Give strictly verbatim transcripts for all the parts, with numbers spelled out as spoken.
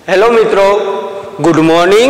Hello मित्रों, good morning.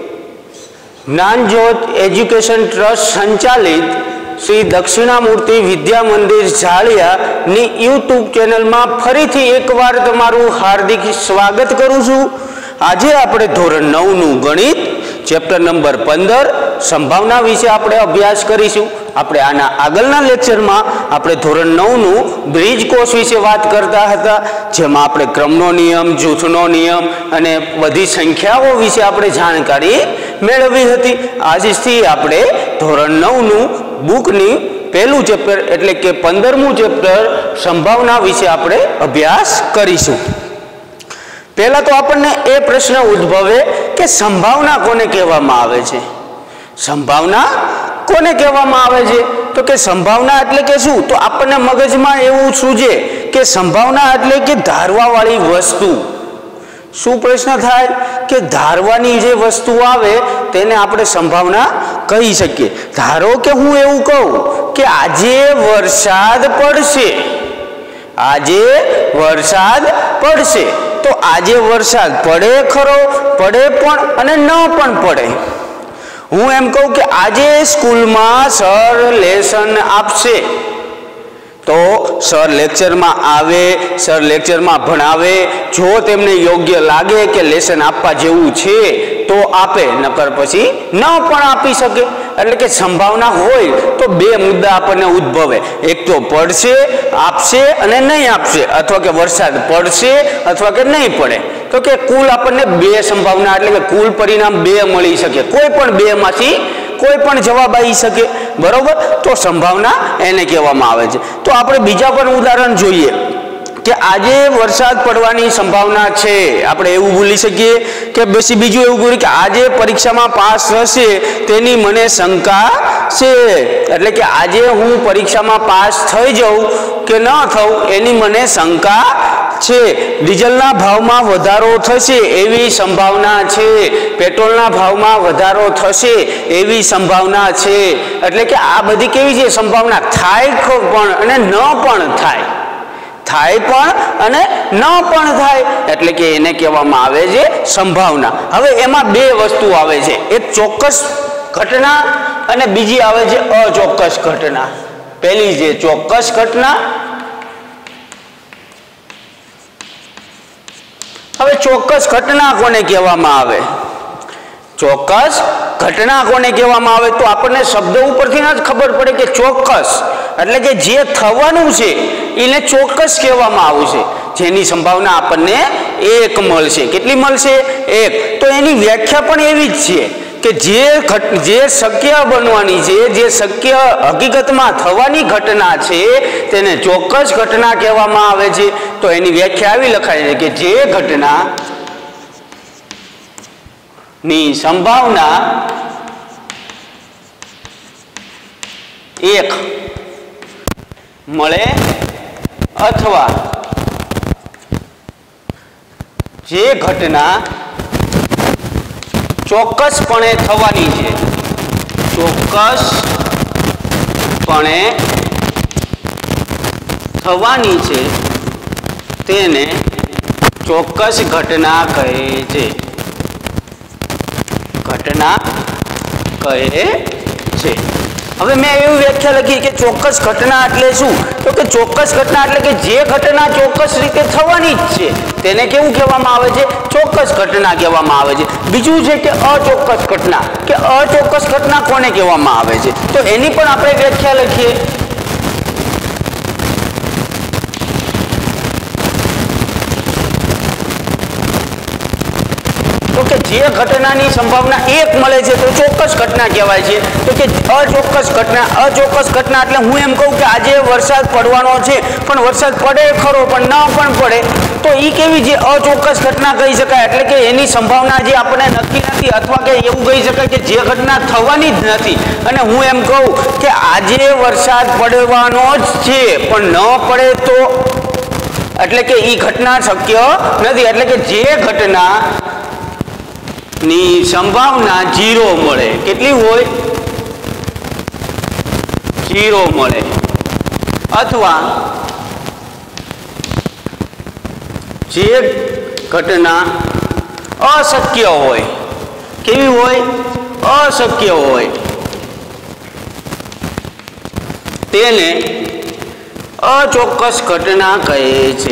Gyanjyot education trust संचालित श्री दक्षिणामूर्ति विद्या मंदिर झालिया नी यूट्यूब चैनल में फरीथी एक बार तमारू हार्दिक स्वागत करूँ छूं। आज आपणे धोरण नौ नु गणित चेप्टर नंबर पंदर संभावना विषे आपणे अभ्यास करीशुं। आपणे आना आगळना लेक्चर में आपणे धोरण नौ नु ब्रिज कोर्स विषे बात करता हता, जेमां आपणे क्रमनो नियम, जूथनो नियम अने बधी संख्याओ विषे आपणे जानकारी मेळवी हती। आजथी आपणे धोरण नौ नु बुकनी पहेलुं चेप्टर एटले के पंदरमું चेप्टर संभावना विषे आपणे अभ्यास करीशुं। पहला तो आपने ए प्रश्न उद्भवे कि संभावना कोने कहेवामां आवे छे। संभावना कोने कहेवामां आवे छे तो कि संभावना एटले के शुं, तो आपने मगज में एवुं सूझे कि संभावना एटले के धारवावाળી वस्तु। शुं प्रश्न थाय कि धारवानी जे वस्तु आवे तेने आपणे संभावना कही सकीए। धारो कि हूँ एवुं कहूं कि आजे वरसाद पड़शे, आजे वरसाद पड़शे, तो आजे वरसाद पड़े खरो, पड़े पण अने न पण पड़े। हूँ एम कहूं कि आजे स्कूल में सर लेसन आपशे, तो सर लेक्चर में आवे, सर लेक्चर में भणावे, जो तेमने योग्य लागे कि लेसन आपवा जेवुं छे तो आपे, नकर पछी न पण आपी सके। एटले के संभावना होय तो बे मुद्दा आपने उद्भवे, एक तो पड़शे, आपशे अने नहीं आपशे, अथवा के वरसाद पड़शे अथवा के नहीं पड़े। तो के कुल आपने बे संभावना एटले के कुल परिणाम बे मळी सके, कोई पण बे मांथी कोई पण जवाब आई सके, बरोबर। तो संभावना एने कहेवामां आवे छे। तो आपणे बीजा पण उदाहरण जोईए कि आजे वरसाद पड़वानी संभावना छे। आपणे एवुं बोली सकीए कि बेसी बीजुं एवुं बोली कि आजे परीक्षा में पास थशे तेनी मने शंका छे, एटले कि आजे हूँ परीक्षा में पास थई जाऊं कि न थऊं एनी मने शंका छे। डीजलना भाव में वधारो थशे एवी संभावना छे, पेट्रोलना भाव में वधारो थशे एवी संभावना छे। एटले कि आ बधी केवी छे संभावना, थाय पण अने न पण थाय, थाय पण अने न पण थाय, एटले के एने कहेवामां आवे छे संभावना। हवे एमां बे वस्तु आवे छे, एक चोक्कस घटना अने बीजी आवे छे अचोक्कस घटना। पहेली जे चोक्कस घटना, हवे चोक्कस घटना कोने कहेवामां आवे, चोक्कस घटना कोने कहेवामां आवे तो आपने शब्द उपरथी न ज खबर पड़े कि चोक्कस एटले के जे थवानुं छे एने चोक्कस कहेवामां आवशे, जेनी संभावना आपने एक मळशे। केटली मळशे? एक। तो एनी व्याख्या पण एवी ज छे कि जे घट जे शक्य बनवानी छे, जे शक्य हकीकतमां थवानी घटना छे तेने चोक्कस घटना कहेवामां आवे छे। तो एनी व्याख्या एवी लखाय छे कि जे घटना नी संभावना एक मळे अथवा जे घटना चोक्कसपणे थवानी छे, चोक्कसपणे थवानी छे तेने चोक्कस घटना कहे छे, घटना कहे छे। हवे मैं एवी व्याख्या लखी कि चोक्कस घटना एटले शुं, तो कि चोक्कस घटना एटले कि जे घटना चोक्कस रीते थवानी ज छे तेने केवुं कहेवामां आवे छे, चोक्कस घटना कहेवामां आवे छे। बीजुं छे कि अचोक्कस घटना, कि अचोक्कस घटना कोने कहेवामां आवे छे, तो एनी पण आपणे व्याख्या लखीए। तो कि जे घटनानी संभावना एक मळे छे तो चोक्कस घटना कहेवाय छे। तो कि अचोक्कस घटना, अचोक्कस घटना एटले हूँ एम कहूं कि आजे वरसाद पड़वानो छे पण वरसाद पड़े खरो पण न पण पड़े, तो ई केवी जे अचोक्कस घटना कही शकाय। एटले कि एनी संभावना जे आपणे नक्की नथी, अथवा कि एवुं कही शकाय कि जे घटना थवानी ज नथी अने हूँ एम कहूं कि आजे वरसाद पड़वानो ज छे पण न पड़े तो एटले कि ई घटना शक्य नथी। एटले कि जे घटना नी संभावना जीरो मळे, केटली होय? जीरो मळे, अथवा जे घटना અશક્ય હોય, કેવી હોય? અશક્ય હોય, તેને અચોક્કસ ઘટના કહે છે.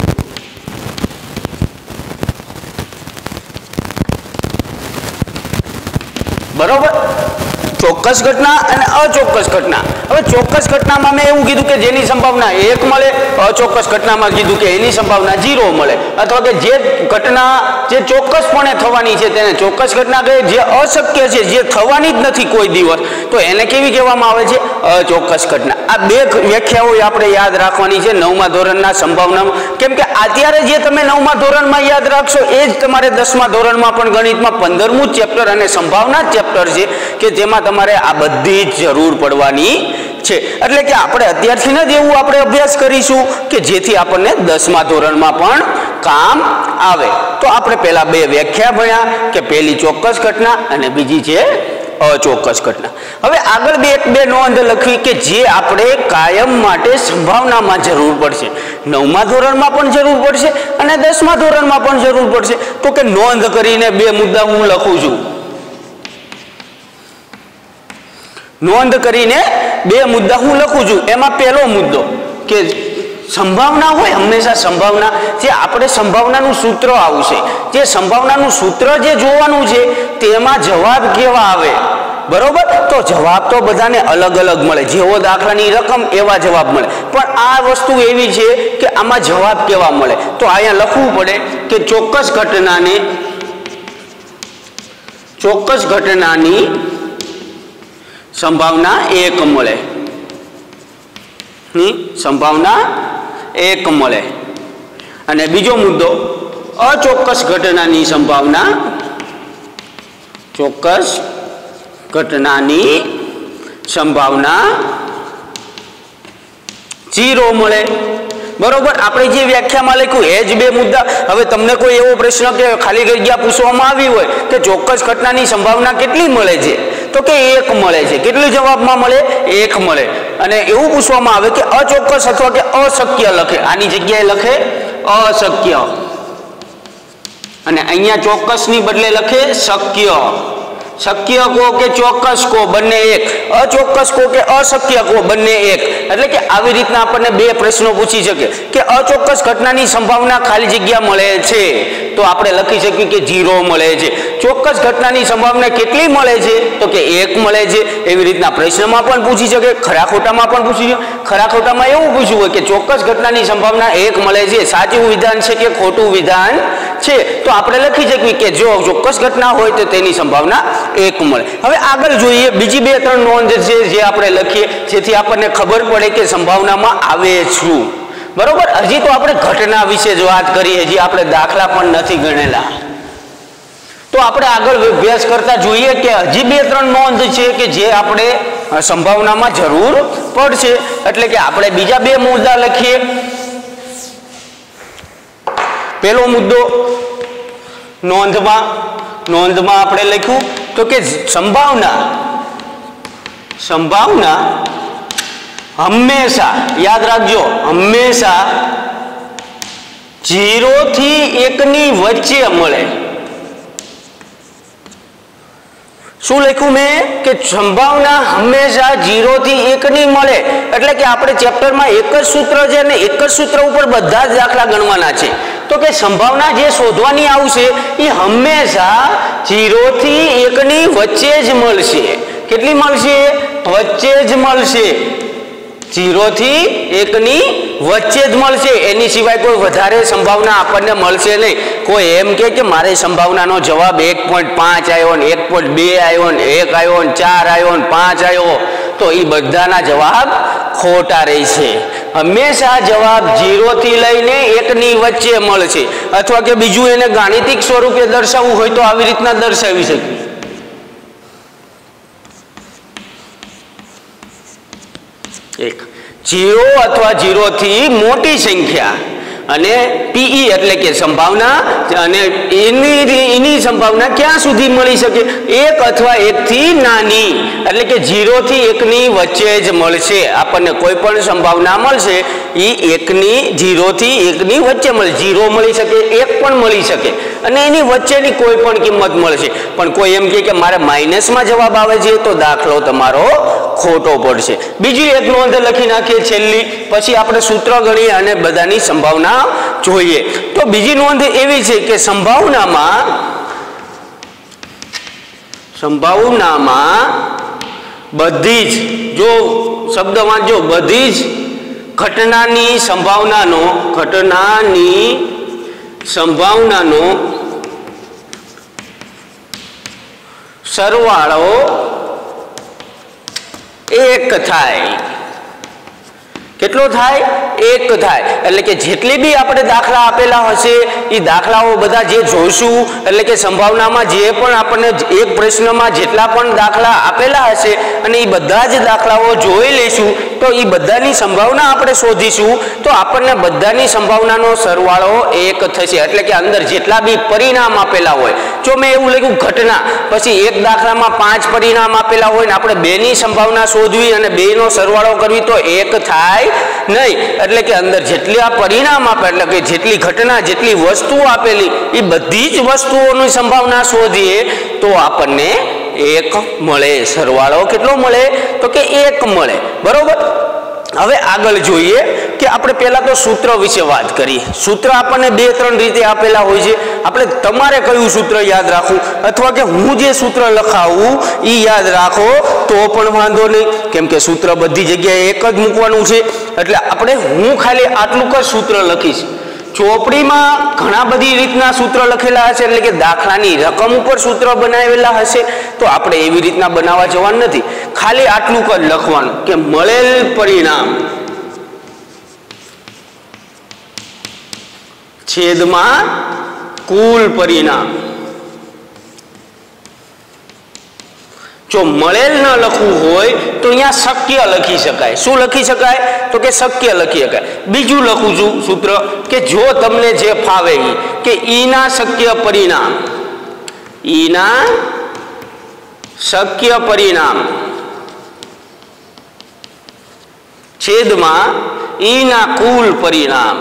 બરોબર? ચોક્કસ ઘટના અને અચોક્કસ ઘટના. હવે ચોક્કસ ઘટનામાં મેં એવું કીધું કે જેની સંભાવના એક મળે, અચોક્કસ ઘટનામાં કીધું કે એની સંભાવના ઝીરો મળે, અથવા કે જે ઘટના જે ચોક્કસપણે થવાની છે તેને ચોક્કસ ઘટના કહે, જે અશક્ય છે, જે થવાની જ નથી કોઈ દિવસ, તો એને કેવી કહેવામાં આવે છે? અચોક્કસ ઘટના. આ બે વ્યાખ્યાઓ આપણે યાદ રાખવાની છે નવમા ધોરણના સંભાવનામાં, કેમ કે અત્યારે જે તમે નવમા ધોરણમાં યાદ રાખશો એ જ તમારે દસમા ધોરણમાં પણ ગણિતમાં પંદરમું ચેપ્ટર અને સંભાવના ચેપ્ટર છે કે જેમાં તમારે આ બધી જ જરૂર પડવાની છે. એટલે કે આપણે અત્યારથી જ એવું આપણે અભ્યાસ કરીશું કે જેથી આપણને દસમા ધોરણમાં પણ કામ આવે. તો આપણે પહેલા બે વ્યાખ્યા ભણ્યા કે પહેલી ચોક્કસ ઘટના અને બીજી છે અચોક્કસ ઘટના. હવે આગળ બે એક બે નોંધ લખવી કે જે આપણે કાયમ માટે સંભાવનામાં જરૂર પડશે, નવમા ધોરણમાં પણ જરૂર પડશે અને દસમા ધોરણમાં પણ જરૂર પડશે. તો કે નોંધ કરીને બે મુદ્દા હું લખું છું. નોંધ કરીને બે મુદ્દા હું લખું છું. એમાં પહેલો મુદ્દો કે સંભાવના હોય, હંમેશા સંભાવના, જે આપણે સંભાવનાનું સૂત્ર આવશે, જે સંભાવનાનું સૂત્ર જે જોવાનું છે તેમાં જવાબ કેવા આવે? બરોબર? તો જવાબ તો બધાને અલગ અલગ મળે, જેવો દાખલાની રકમ એવા જવાબ મળે, પણ આ વસ્તુ એવી છે કે આમાં જવાબ કેવા મળે? તો અહીંયા લખવું પડે કે ચોક્કસ ઘટનાને ચોક્કસ ઘટનાની સંભાવના એક મળે, ની સંભાવના એક મળે. અને બીજો મુદ્દો અચોક્કસ ઘટનાની સંભાવના ચોક્કસ ઘટનાની સંભાવના ઝીરો મળે. બરોબર? આપણે જે વ્યાખ્યામાં લખ્યું એ જ બે મુદ્દા. હવે તમને કોઈ એવો પ્રશ્ન કે ખાલી જગ્યા પૂછવામાં આવી હોય કે ચોક્કસ ઘટનાની સંભાવના કેટલી મળે છે, તો કે એક મળે છે. કેટલું જવાબમાં મળે? એક મળે. અને એવું પૂછવામાં આવે કે અચોક્કસ અથવા કે અશક્ય લખે, આની જગ્યાએ લખે અશક્ય, અને અહીંયા ચોક્કસની બદલે લખે શક્ય. શક્ય કહો કે ચોક્કસ કહો બંને એક, અચોક્કસ કહો કે અશક્ય કહો બંને એક. એટલે કે આવી રીતના આપણને બે પ્રશ્નો પૂછી શકે કે અચોક્કસ ઘટનાની સંભાવના ખાલી જગ્યા મળે છે, તો આપણે લખી શકીએ કે ઝીરો મળે છે. ચોક્કસ ઘટનાની સંભાવના કેટલી મળે છે? તો કે એક મળે છે. એવી રીતના પ્રશ્નમાં પણ પૂછી શકે, ખરા ખોટામાં પણ પૂછી શકે. ખરા ખોટામાં એવું પૂછવું હોય કે ચોક્કસ ઘટનાની સંભાવના એક મળે છે, સાચું વિધાન છે કે ખોટું વિધાન છે, તો આપણે લખી શકીએ કે જો ચોક્કસ ઘટના હોય તો તેની સંભાવના એક મળે. હવે આગળ જોઈએ બીજી બે ત્રણ નોંધ છે જે આપણે લખીએ, જેથી આપણને ખબર પડે કે સંભાવનામાં આવે શું. બરોબર? હજી તો આપણે ઘટના વિશે જ વાત કરીએ, હજી આપણે દાખલા પણ નથી ગણેલા. તો આપણે આગળ અભ્યાસ કરતા જોઈએ કે હજી બે ત્રણ નોંધ છે કે જે આપણે સંભાવનામાં જરૂર પડશે. એટલે કે આપણે બીજા બે મુદ્દા લખીએ. પહેલો મુદ્દો નોંધમાં નોંધમાં આપણે લખ્યું તો કે સંભાવના સંભાવના હંમેશા, યાદ રાખજો, હંમેશા ઝીરો થી એકની વચ્ચે મળે. શું લખ્યું મેં? કે સંભાવના હંમેશા ઝીરો થી એક ની મળે. એટલે કે આપણે ચેપ્ટરમાં એક જ સૂત્ર છે અને એક જ સૂત્ર ઉપર બધા જ દાખલા ગણવાના છે. તો કે સંભાવના જે શોધવાની આવશે એ હંમેશા ઝીરો થી એક ની વચ્ચે જ મળશે. કેટલી મળશે? વચ્ચે જ મળશે. ઝીરો થી એક ની વચ્ચે જ મળશે. એની સિવાય કોઈ વધારે સંભાવના આપણને મળશે નહીં. કોઈ એમ કે કે મારે સંભાવનાનો જવાબ એક પોઈન્ટ પાંચ આવ્યો ને એક પોઈન્ટ બે આવ્યો ને એક આવ્યો ને ચાર આવ્યો ને પાંચ આવ્યો, તો એ બધાના જવાબ ખોટા રહેશે. હંમેશા જવાબ ઝીરો થી લઈને એક ની વચ્ચે મળશે. અથવા કે બીજું એને ગાણિતિક સ્વરૂપે દર્શાવવું હોય તો આવી રીતના દર્શાવી શકીએ. એક ઝીરો અથવા ઝીરો થી મોટી સંખ્યા અને પીઈ એટલે કે સંભાવના અને એની એની સંભાવના ક્યાં સુધી મળી શકે? એક અથવા એકથી નાની એટલે કે ઝીરો થી એકની વચ્ચે જ મળશે. આપણને કોઈ પણ સંભાવના મળશે એ એકની ઝીરો થી એકની વચ્ચે મળે. ઝીરો મળી શકે, એક પણ મળી શકે અને એની વચ્ચેની કોઈ પણ કિંમત મળશે. પણ કોઈ એમ કહે કે મારે માઇનસમાં જવાબ આવે છે તો દાખલો તમારો ખોટો પડશે. બીજી એક નોંધ લખી નાખીએ છેલ્લી, પછી આપણે સૂત્ર ગણીએ અને બધાની સંભાવના જોઈએ. તો બીજી નોંધ એવી છે કે સંભાવનામાં સંભાવનામાં બધી જ, જો શબ્દ વાંચો, બધી જ ઘટનાની સંભાવનાનો ઘટનાની સંભાવનાનો સરવાળો એક થાય. કેટલો થાય? એક થાય. એટલે કે જેટલી બી આપણે દાખલા આપેલા હશે એ દાખલાઓ બધા જે જોઈશું, એટલે કે સંભાવનામાં જે પણ આપણને એક પ્રશ્નમાં જેટલા પણ દાખલા આપેલા હશે અને એ બધા જ દાખલાઓ જોઈ લઈશું તો એ બધાની સંભાવના આપણે શોધીશું તો આપણને બધાની સંભાવનાનો સરવાળો એક થશે. એટલે કે અંદર જેટલા બી પરિણામ આપેલા હોય, જો મેં એવું લખ્યું ઘટના, પછી એક દાખલામાં પાંચ પરિણામ આપેલા હોય ને આપણે બેની સંભાવના શોધવી અને બેનો સરવાળો કરવી તો એક થાય નહીં. એટલે કે અંદર જેટલા પરિણામ આપે, એટલે કે જેટલી ઘટના, જેટલી વસ્તુઓ આપેલી એ બધી જ વસ્તુઓની સંભાવના શોધીએ તો આપણને એક મળે. સરવાળો કેટલો મળે? તો કે એક મળે. બરોબર. હવે આગળ જોઈએ કે આપણે પહેલા તો સૂત્ર વિશે વાત કરીએ. સૂત્ર આપણને બે ત્રણ રીતે આપેલા હોય છે. આપણે તમારે કયું સૂત્ર યાદ રાખવું અથવા કે હું જે સૂત્ર લખાવું એ યાદ રાખો તો પણ વાંધો નહીં, કેમ કે સૂત્ર બધી જગ્યાએ એક જ મૂકવાનું છે. એટલે આપણે હું ખાલી આટલું જ સૂત્ર લખીશ. ચોપડીમાં ઘણા બધી રીતના સૂત્ર લખેલા હશે, એટલે કે દાખલાની રકમ ઉપર સૂત્ર બનાવેલા હશે, તો આપણે એવી રીતના બનાવવા જવાનું નથી. ખાલી આટલું જ લખવાનું કે મળેલ પરિણામ છેદમાં કુલ પરિણામ. જો મળેલ ન લખવું હોય તો અહીંયા શક્ય લખી શકાય. શું લખી શકાય? તો કે શક્ય લખી શકાય. બીજું લખું છું સૂત્ર કે જો તમને જે ફાવે કે ઈના શક્ય પરિણામ, ઈના શક્ય પરિણામ છેદમાં ઈના કુલ પરિણામ.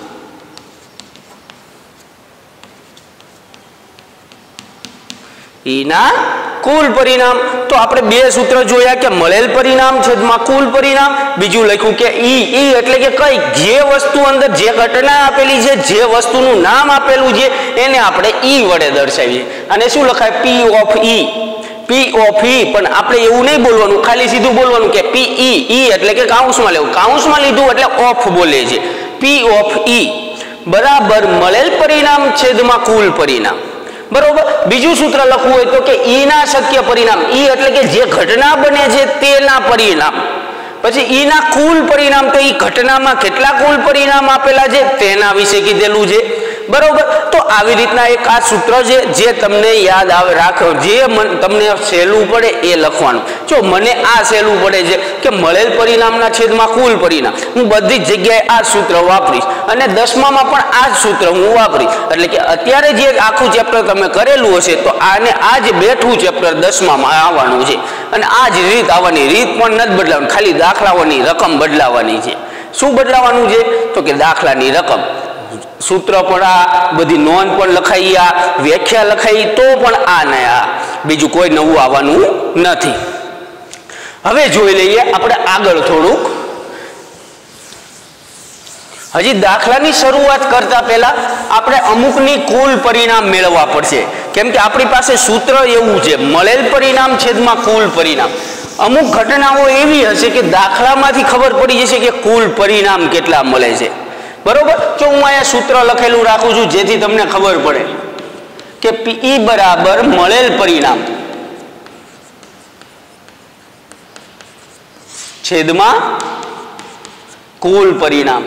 ઈના કુલ પરિણામ. તો આપણે બે સૂત્ર જોયા કે મળેલ પરિણામ છેદમાં કુલ પરિણામ. બીજું લખ્યું કે ઈ ઈ એટલે કે કઈ જે વસ્તુ અંદર જે ઘટના આપેલી છે, જે વસ્તુનું નામ આપેલું છે એને આપણે ઈ વડે દર્શાવીએ. અને શું લખાય? P of E. P of E. પણ આપણે એવું નહીં બોલવાનું, ખાલી સીધું બોલવાનું કે પી ઈ. ઈ એટલે કે કાઉન્સમાં લેવું. કાઉન્સમાં લીધું એટલે ઓફ બોલે છે. પી ઓફ ઈ બરાબર મળેલ પરિણામ છેદમાં કુલ પરિણામ. બરોબર. બીજું સૂત્ર લખવું હોય તો કે ઈના શક્ય પરિણામ. ઈ એટલે કે જે ઘટના બને છે તેના પરિણામ. પછી ઈના કુલ પરિણામ, તો ઈ ઘટનામાં કેટલા કુલ પરિણામ આપેલા છે તેના વિશે કીધેલું છે. બરોબર. તો આવી રીતના એક આ સૂત્ર છે જે તમને યાદ આવે રાખો, જે તમને સહેલું પડે એ લખવાનું. જો મને આ સહેલું પડે છે કે મળેલ પરિણામના છેદમાં કુલ પરિણામ, હું બધી જ જગ્યાએ આ સૂત્ર વાપરીશ અને દસમામાં પણ આ જ સૂત્ર હું વાપરીશ. એટલે કે અત્યારે જે આખું ચેપ્ટર તમે કરેલું હશે તો આને આ જ બેઠું ચેપ્ટર દસમામાં આવવાનું છે અને આ જ રીત આવવાની. રીત પણ નથી બદલાવાની, ખાલી દાખલાઓની રકમ બદલાવાની છે. શું બદલાવાનું છે? તો કે દાખલાની રકમ. સૂત્ર પણ આ, બધી નોંધ પણ લખાઈ, આ વ્યાખ્યા લખાઈ, તો પણ આ ને આ, બીજું કોઈ નવું આવવાનું નથી. હવે જોઈ લઈએ આપણે આગળ થોડુંક. હજી દાખલાની શરૂઆત કરતા પહેલા આપણે અમુકની કુલ પરિણામ મેળવવા પડશે, કેમ કે આપણી પાસે સૂત્ર એવું છે મળેલ પરિણામ છેદમાં કુલ પરિણામ. અમુક ઘટનાઓ એવી હશે કે દાખલામાંથી ખબર પડી જશે કે કુલ પરિણામ કેટલા મળે છે. બરોબર. જો હું અહીંયા સૂત્ર લખેલું રાખું છું જેથી તમને ખબર પડે કે પી બરાબર મળેલ પરિણામ છેદમાં કુલ પરિણામ.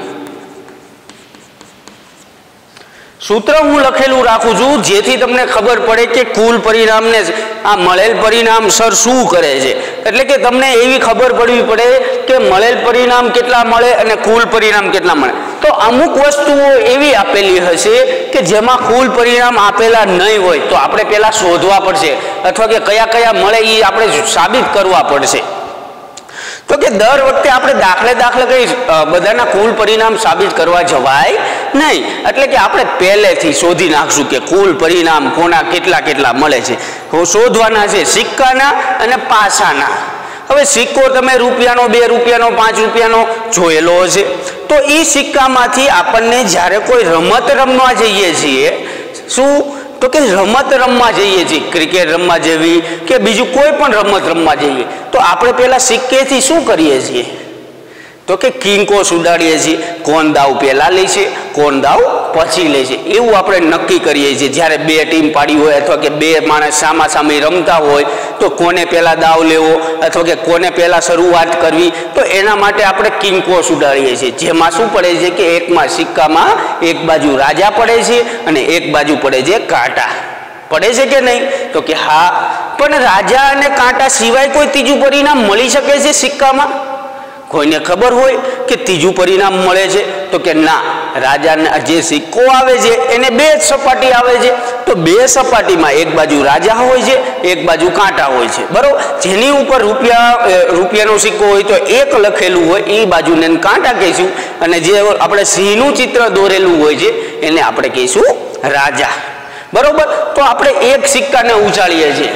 સૂત્ર હું લખેલું રાખું છું જેથી તમને ખબર પડે કે કુલ પરિણામને આ મળેલ પરિણામ સર શું કરે છે. એટલે કે તમને એવી ખબર પડવી પડે કે મળેલ પરિણામ કેટલા મળે અને કુલ પરિણામ કેટલા મળે. તો અમુક વસ્તુઓ એવી આપેલી હશે કે જેમાં કુલ પરિણામ આપેલા નહીં હોય, તો આપણે પહેલા શોધવા પડશે અથવા કે કયા કયા મળે એ આપણે સાબિત કરવા પડશે. તો કે દર વખતે આપણે દાખલે દાખલે કઈ બધાના કુલ પરિણામ સાબિત કરવા જવાય નહીં. એટલે કે આપણે પહેલેથી શોધી નાખશું કે કુલ પરિણામ કોના કેટલા કેટલા મળે છે. શોધવાના છે સિક્કાના અને પાસાના. હવે સિક્કો તમે રૂપિયાનો, બે રૂપિયાનો, પાંચ રૂપિયાનો જોયેલો હશે. તો એ સિક્કામાંથી આપણને જ્યારે કોઈ રમત રમવા જઈએ છીએ, શું તો કે રમત રમવા જઈએ છીએ, ક્રિકેટ રમવા જેવી કે બીજું કોઈ પણ રમત રમવા જઈએ, તો આપણે પહેલા સિક્કેથી શું કરીએ છીએ? તો કે કિંકો સુડાડીએ છીએ. કોણ દાવ પહેલા લે છે, કોણ દાવ પછી લે છે, એવું આપણે નક્કી કરીએ છીએ. જ્યારે બે ટીમ પાડી હોય અથવા કે બે માણસ સામા સામે રમતા હોય, તો કોને પહેલા દાવ લેવો અથવા કે કોને પહેલા શરૂઆત કરવી, તો એના માટે આપણે કિંકો સુડાડીએ છીએ. જેમાં શું પડે છે કે એકમાં સિક્કામાં એક બાજુ રાજા પડે છે અને એક બાજુ પડે છે કાંટા. પડે છે કે નહીં? તો કે હા. પણ રાજા અને કાંટા સિવાય કોઈ ત્રીજું પરિણામ મળી શકે છે સિક્કામાં? કોઈને ખબર હોય કે ત્રીજું પરિણામ મળે છે? તો કે ના, રાજાને જે સિક્કો આવે છે એને બે જ સપાટી આવે છે. તો બે સપાટીમાં એક બાજુ રાજા હોય છે, એક બાજુ કાંટા હોય છે, બરોબર. જેની ઉપર રૂપિયા રૂપિયાનો સિક્કો હોય તો એક લખેલું હોય એ બાજુને કાંટા કહીશું, અને જે આપણે સિંહનું ચિત્ર દોરેલું હોય છે એને આપણે કહીશું રાજા, બરોબર. તો આપણે એક સિક્કાને ઉછાળીએ છીએ.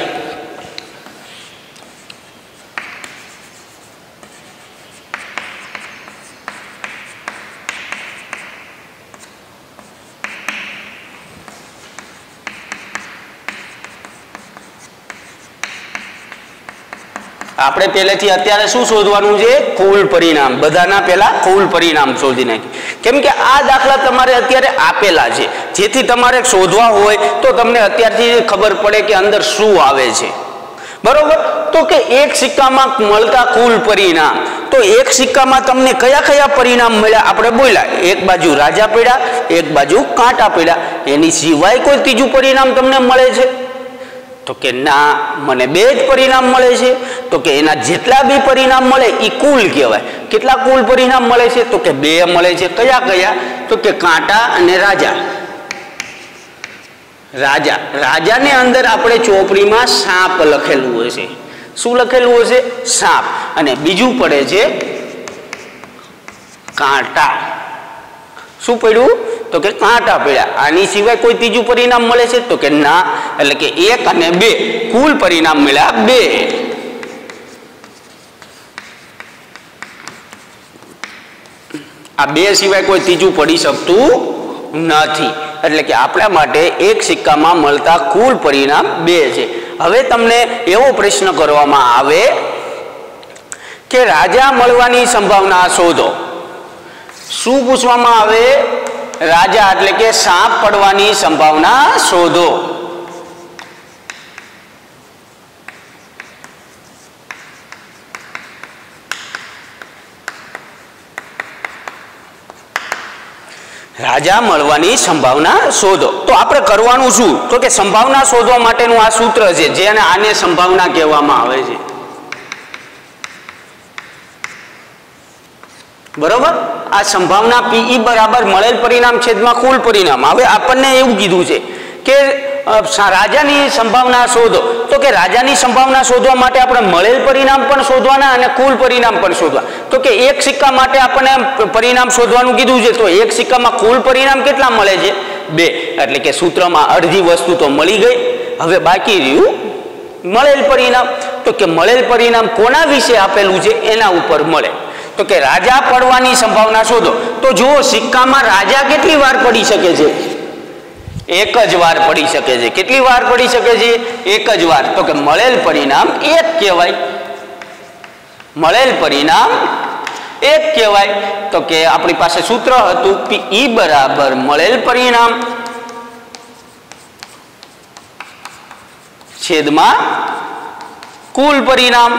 આપણે પહેલેથી અત્યારે શું શોધવાનું છે? કુલ પરિણામ. બધાના પહેલા કુલ પરિણામ શોધી નાખી. કેમ કે આ દાખલા તમારે અત્યારે આપેલા છે, જેથી તમારે શોધવા હોય તો તમને અત્યારથી ખબર પડે કે અંદર શું આવે છે, બરોબર. તો કે એક સિક્કામાં મળતા કુલ પરિણામ, તો એક સિક્કામાં તમને કયા કયા પરિણામ મળ્યા આપણે બોલ્યા. એક બાજુ રાજા પડ્યા, એક બાજુ કાંટા પડ્યા. એની સિવાય કોઈ ત્રીજું પરિણામ તમને મળે છે? તો કે ના, મને બે જ પરિણામ મળે છે. તો કે એના જેટલા બી પરિણામ મળે એ કુલ કહેવાય. કેટલા કુલ પરિણામ મળે છે? તો કે બે મળે છે. કયા કયા? તો કે કાંટા અને રાજા. રાજા રાજાને અંદર આપણે ચોપડીમાં સાપ લખેલું હશે. શું લખેલું હશે? સાપ. અને બીજું પડે છે કાંટા. શું પડ્યું? તો કે કાંટા પડ્યા. આની સિવાય કોઈ ત્રીજું પરિણામ મળે છે? તો કે ના. એટલે કે એક અને બે કુલ પરિણામ મળ્યા બે. આ બે સિવાય કોઈ ત્રીજું પડી શકતું નથી. એટલે કે આપણા માટે એક સિક્કામાં મળતા કુલ પરિણામ બે છે. હવે તમને એવો પ્રશ્ન કરવામાં આવે કે રાજા મળવાની સંભાવના શોધો. શું પૂછવામાં આવે? રાજા એટલે કે સાપ પડવાની સંભાવના શોધો. રાજા મળવાની સંભાવના શોધો. તો આપણે કરવાનું શું? તો કે સંભાવના શોધવા માટેનું આ સૂત્ર છે, જેને આને સંભાવના કહેવામાં આવે છે, બરોબર. આ સંભાવના પીઈ બરાબર મળેલ પરિણામ છેદમાં કુલ પરિણામ. હવે આપણને એવું કીધું છે કે રાજાની સંભાવના શોધો. તો કે રાજાની સંભાવના શોધવા માટે આપણે મળેલ પરિણામ પણ શોધવાના અને કુલ પરિણામ પણ શોધવા. તો કે એક સિક્કા માટે આપણને પરિણામ શોધવાનું કીધું છે, તો એક સિક્કામાં કુલ પરિણામ કેટલા મળે છે? બે. એટલે કે સૂત્રમાં અડધી વસ્તુ તો મળી ગઈ. હવે બાકી રહ્યું મળેલ પરિણામ. તો કે મળેલ પરિણામ કોના વિશે આપેલું છે? એના ઉપર મળે. તો કે રાજા પડવાની સંભાવના શોધો. તો જુઓ, સિક્કામાં રાજા કેટલી વાર પડી શકે છે? એક જ વાર પડી શકે છે. કેટલી વાર પડી શકે છે? એક જ વાર. તો કે મળેલ પરિણામ એક કહેવાય. મળેલ પરિણામ એક કહેવાય. તો કે આપણી પાસે સૂત્ર હતું પી બરાબર મળેલ પરિણામ છેદમાં કુલ પરિણામ.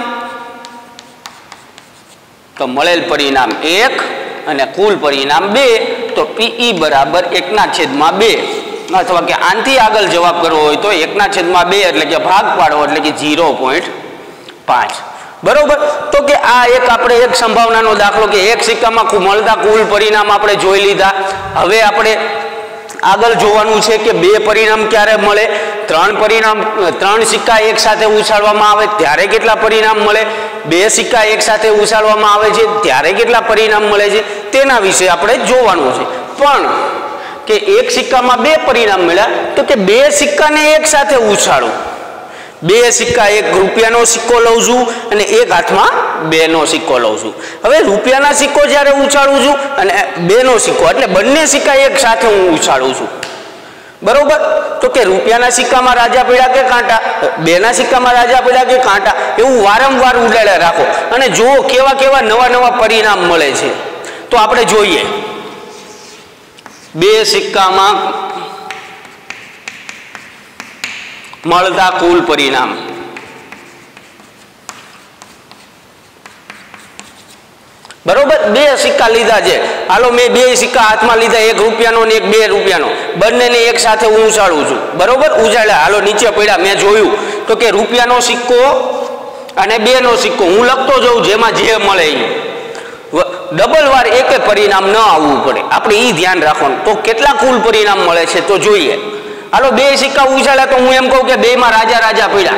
તો મળેલ પરિણામ એક અને કુલ પરિણામ બે. તો પીઈ બરાબર એકના છેદમાં બે, અથવા કે આનથી આગળ જવાબ કરવો હોય તો એકના છેદમાં બે એટલે કે ભાગ પાડવો એટલે કે ઝીરો પોઈન્ટ પાંચ. बरोबर। तो के आ एक આપણે એક સંભાવનાનો દાખલો કે એક સિક્કામાં મળતા કુલ પરિણામ આપણે જોઈ લીધા। હવે આપણે આગળ જોવાનું છે કે બે પરિણામ ક્યારે મળે, ત્રણ પરિણામ ત્રણ સિક્કા એક સાથે ઉછાળવામાં આવે ત્યારે કેટલા પરિણામ મળે, બે સિક્કા એક સાથે ઉછાળવામાં આવે છે ત્યારે કેટલા પરિણામ મળે છે તેના વિશે આપણે જોવાનું છે। પણ કે એક સિક્કામાં બે પરિણામ મળ્યા તો કે બે સિક્કાને એક સાથે ઉછાળો, બે સિક્કા એક રૂપિયાનો સિક્કો લઉં છું અને એક હાથમાં બેનો સિક્કો લઉં છું। હવે રૂપિયાના સિક્કો જ્યારે ઉછાળું છું અને બેનો સિક્કો એટલે બંને સિક્કા એક સાથે હું ઉછાળું છું, બરોબર। તો કે રૂપિયાના સિક્કામાં રાજા પડ્યા કે કાંટા, બેના સિક્કામાં રાજા પડ્યા કે કાંટા, એવું વારંવાર ઉડાડ્યા રાખો અને જુઓ કેવા કેવા નવા નવા પરિણામ મળે છે। તો આપણે જોઈએ બે સિક્કામાં મળતા કુલ પરિણામ। बरोबर बे सिक्का लीधा है, हालो मैं बे सिक्का हाथ में लीधा, एक रुपयानो ने एक बे रुपयानो, बंने ने एक साथे उछाळुं छुं। बरोबर उछाळ्या, हालो नीचे पड्या, मैं जोयुं तो के रुपयानो सिक्को अने बेनो सिक्को हूँ लखतो जाऊं जेमां जे मळे डबल वार एक परिणाम न आववुं पड़े, आपणे ई ध्यान राखवानुं। तो केटला कुल परिणाम मळे छे तो जोईए। हालो बे सिक्का उछाळ्या तो हूँ एम कहूं के बे मां राजा राजा पड्या,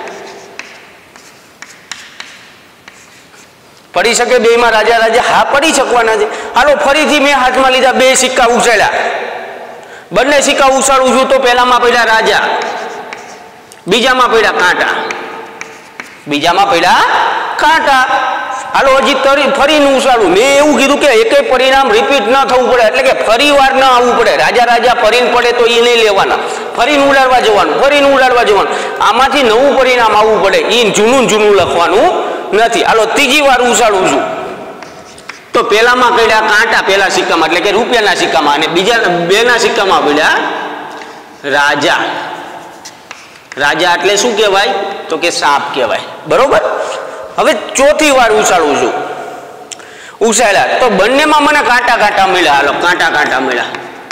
पड़ी सके बे में राजा राजा, हाँ पड़ी सकवाना छे। हालो फरीथी मैं हाथ में लीधा, बे सिक्का उछाळ्या, बंने सिक्का उछाळुं छुं तो पहला में पड्या राजा, बीजा में पड्या कांटा, बीजा में पड्या कांटा। हालो हजी फरी उछाळुं, मैं एवुं कीधुं के एकेय परिणाम रिपीट न थवुं पड़े, एटले के फरी वार न आववुं पड़े। राजा राजा फरीने पड़े तो ई नहीं लेवाना, फरीने उडाडवा जवानुं, फरीने उडाडवा जवानुं, आमांथी नवुं परिणाम आववुं पड़े, ई जूनुं जूनुं लखवानुं नहीं। हालो तीजी वार उछाळुं छुं तो पहला में पड्या कांटा, पहला सिक्का में एटले के रुपयाना सिक्का में, बीजा बेना सिक्का में पड्या राजा। राजा एटले शुं कहेवाय तो के साप कहेवाय, बरोबर। हवे चौथी वार उछाळुं छुं, उछाळ्या तो बंने में मने कांटा कांटा मळ्या। हालो कांटा कांटा मळ्या,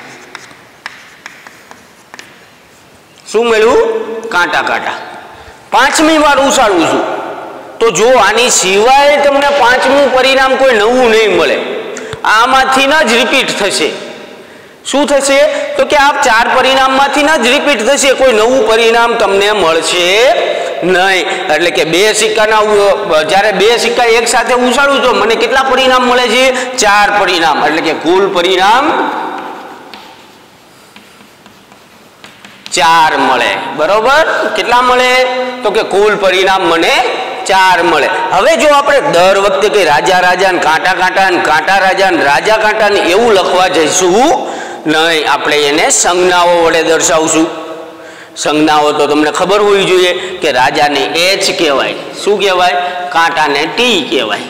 शुं मळ्युं कांटा कांटा। पांचमी वार उछाळुं छुं तो जो आनी सिवाय तमने पांचमू परिणाम कोई नवुं नहीं मळे, आमांथी न ज रिपीट थशे। शुं थशे तो के आ चार परिणाम मांथी न ज रिपीट थशे, कोई नवुं परिणाम तमने मळशे नहीं। एटले के बे सिक्काना ज्यारे बे सिक्का एक साथे उछाळुं तो मने केटला परिणाम मळे छे, चार परिणाम। एटले के कुल परिणाम चार मळे, बरोबर। केटला मळे तो के कुल परिणाम मने चार मळे। हवे जो आपणे दर वखते के राजा राजा ने कांटा कांटा ने कांटा राजा ने राजा कांटा ने एवुं लखवा जईशुं नहीं, आपणे एने संज्ञाओ वडे दर्शावशुं। संज्ञाओ तो तमने खबर होवी जोईए के राजा ने एच कहेवाय, शुं कहेवाय कांटा ने टी कहेवाय।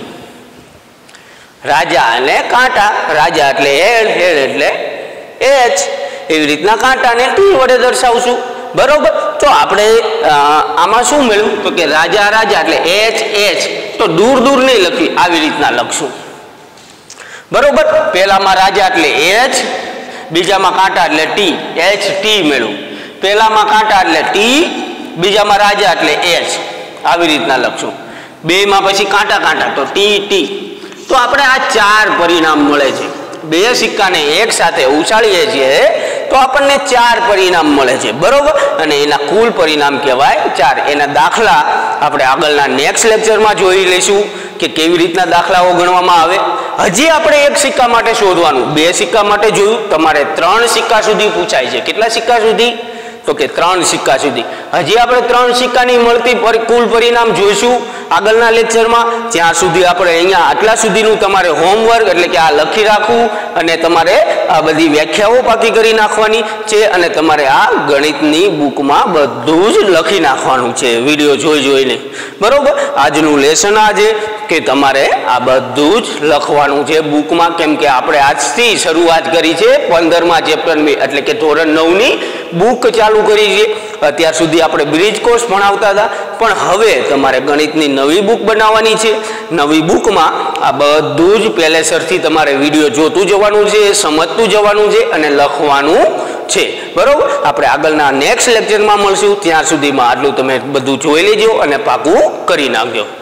राजा अने कांटा, राजा एटले हेड, हेड एटले एच, एवी रीतना कांटा ने टी वडे दर्शावशुं, बरोबर। तो आपणे आमां शुं मळ्युं तो के राजा राजा एटले एच एच, तो दूर दूर नहीं लखी, आवी रीतना लखशुं, बरोबर। पहला में राजा एटले एच, बीजा में कांटा एटले टी, एच टी मळ्युं। पहला में कांटा एटले टी, बीजा में राजा एटले एच, आवी रीतना लखशुं। बे में पछी कांटा कांटा तो टी टी। तो आपणे आ चार परिणाम मळे छे। बे सिक्का ने एक साथे उछाळीए छीए तो आपने चार परिणाम मळे छे, बरोबर। अने एना कुल परिणाम कहेवाय चार। एना दाखला आपणे आगळना नेक्स्ट लेक्चर में जोई लईशुं के केवी रीतना दाखलाओ गणवामां आवे। हजी आपणे एक सिक्का माटे शोधवानुं, बे सिक्का माटे जोयुं, तमारे त्रण सिक्का सुधी पूछाय छे। केटला सिक्का सुधी तो के त्रण सिक्का सुधी। हजी आपणे त्रण सिक्कानी मळती कुल परिणाम जोईशुं आगळना लेक्चर में। त्यां सुधी आपणे अहींया आटला सुधीनुं तमारे होमवर्क एटले के आ लखी राखવું અને તમારે આ બધી વ્યાખ્યાઓ પાકી કરી નાખવાની છે અને તમારે આ ગણિતની બુકમાં બધું જ લખી નાખવાનું છે વિડિયો જોઈ જોઈને, બરોબર। આજનું લેસન આજે કે તમારે આ બધું જ લખવાનું છે બુકમાં, કેમ કે આપણે આજથી શરૂઆત કરી છે પંદરમા ચેપ્ટરની એટલે કે ધોરણ નવ ની બુક ચાલુ કરી છે। અત્યાર સુધી આપણે બ્રિજ કોર્સ ભણાવતા હતા, પણ હવે તમારે ગણિતની નવી બુક બનાવવાની છે। નવી બુકમાં આ બધું જ પહેલેસરથી તમારે વિડિયો જોતું જવાનું છે, સમજતું જવાનું છે અને લખવાનું છે, બરોબર। આપણે આગળના નેક્સ્ટ લેક્ચરમાં મળશું, ત્યાં સુધીમાં આટલું તમે બધું જોઈ લેજો અને પાકું કરી નાખજો।